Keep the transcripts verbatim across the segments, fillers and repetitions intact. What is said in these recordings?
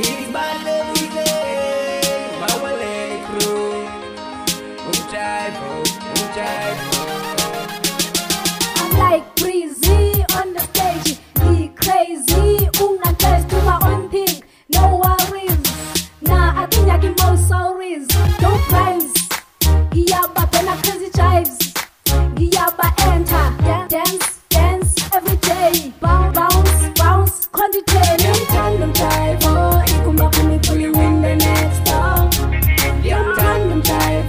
He's Mawelleni Mawelleni Crew. Unjaivo, unjaivo. I'm like breezy on the stage, be crazy, una test do my own thing, no worries. Nah, I think I give more sorries, don't rhymes. Giyaba bena crazy chives, Giyaba enter, Dan dance, dance every day, bounce, bounce, bounce, quantity. Yum tandem jive, ikumba kumi fully win the next song. Yum tandem jive,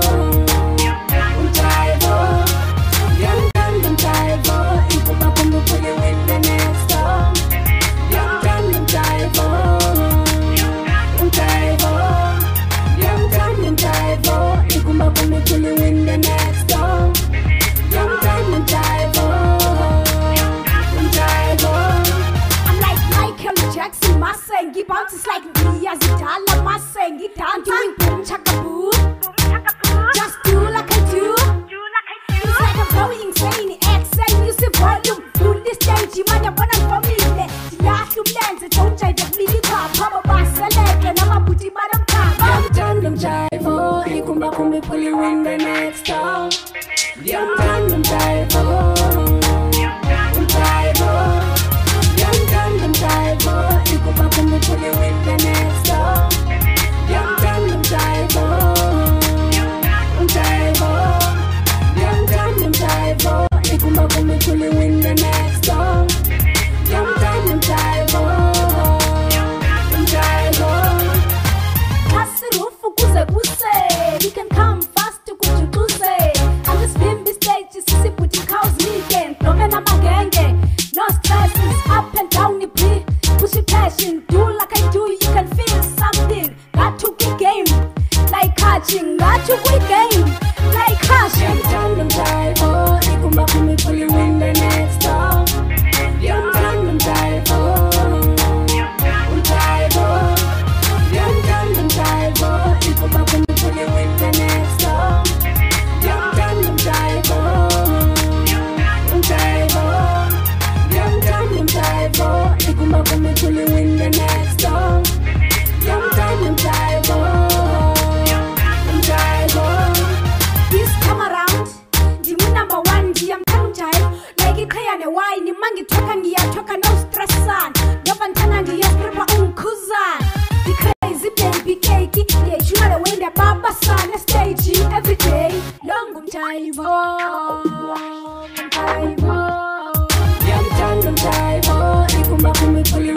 unjive, yum tandem jive, ikumba kumi fully win the next song. Yum tandem jive, unjive, yum tandem jive, ikumba kumi fully win the next song. Yum tandem jive, unjive. I'm like Michael Jackson, my saying, he bounces like me as a dollar, my saying, he down doing boom chaka boom. Just do like I do. It's like I'm going insane. X and music volume. Do this stage, you might have one for me. The last two lens, it don't change the million car. Papa Bass, select, and I'm a booty madam car. Yum tandem jive, oh, ikumba kumi fully win the next song. Yum tandem jive, oh, jive, oh. Yum tandem jive, oh, ikumba kumi fully win the next song. Yum tandem jive, oh. Yum tandem jive, ikumba kumi fully win the next song. Yum tandem jive, jive. Kasirufu kuze kuse, you can come fast to kuchukuse. I'm just been this stage, sisi puti cows weekend. Blome na magenge, no stresses, up and down the beat. Push your passion, do like I do, you can feel something. Got to good game, like catching, got to good game. Like crash, yum tandem jive, oh, ikumba kumi fully win the next song. Yum tandem jive, oh, jive, oh. Yum tandem jive, oh, ikumba kumi fully win the next song. Yum tandem jive, oh, jive, oh. Yum tandem jive, oh, ikumba kumi fully win the next song. Yum tandem jive, oh, jive, oh. This time around, the number one, the I'm telling child. Like it clear the wine, the mangi talking, the talking no stress on. Yapan tanagi, yes, prepa unkuzan. The crazy baby cakey, yeah, you know the way the baba son the stage every day. Long jive, jive, yum tandem jive, ikumba kumi fully